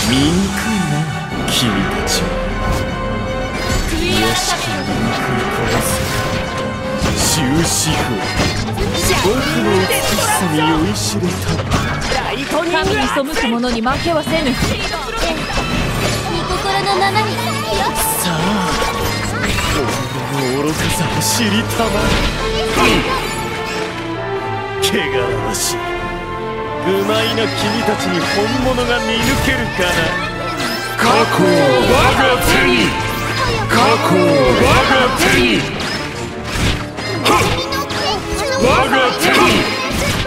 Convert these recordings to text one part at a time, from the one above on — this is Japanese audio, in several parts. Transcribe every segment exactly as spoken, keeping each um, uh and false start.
醜いな君たちは。屋敷を憎み殺す終止符。僕の美しさに酔いしれた。 神に背く者に負けはせぬ。 御心のままに。 さあ俺の愚かさを知りたまえ。汚らわしい愚昧な君たちに本物が見抜けるかな。過去を我が手に、過去を我が手に、我が手に。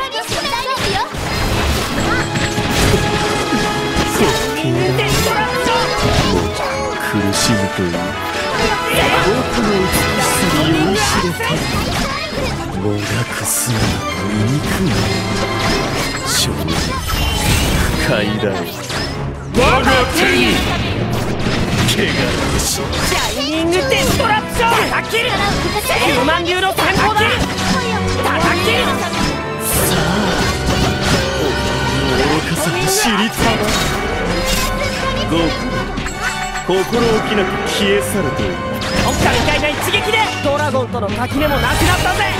苦しむという僕の美しさに酔いしれた。もがく姿を醜い正直不快だよ。我が手に汚らわしいシャイニングデストラクション。叩き切る。ヒューマン流の単語だ。叩き切る。 さあ俺の愚かさを知りたまえ。悟空心置きなく消え去るというどっかみたいな一撃でドラゴンとの垣根もなくなったぜ。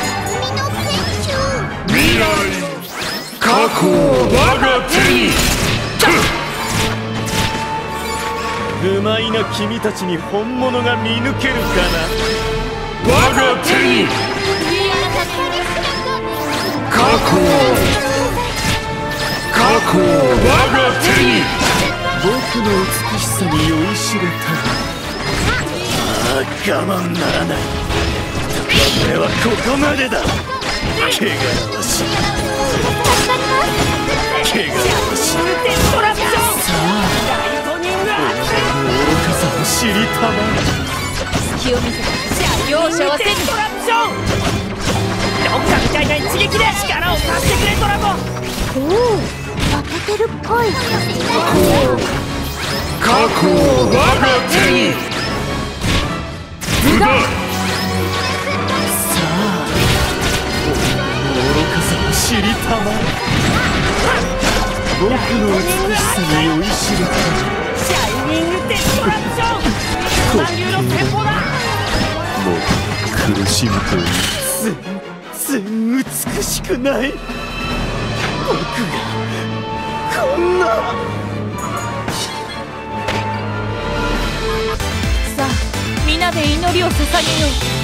未来過去を我が手に。愚昧な君たちに本物が見抜けるかな。我が手に過去を過去を我が手に。僕の美しさに酔いしれた。ああ我慢ならない。俺はここまでだ。汚らわしい汚らわしい。 デストラクション。 さあライトニングアタック。 愚かさを知りたまえ。 隙を見せた容赦はせデストぬ。 ラクション。どっかみたいな一撃で力を貸してくれドラゴン。 おお、負けてるっぽい。 過去を我が手に。無駄。さあ愚かさを知りたまえ。僕の美しさに酔いしれた。 シャイニングデストラクション。ヒューマン流の戦法だ。 もう苦しむという全然美しくない。僕がこんな。 さあ皆で祈りを捧げよう。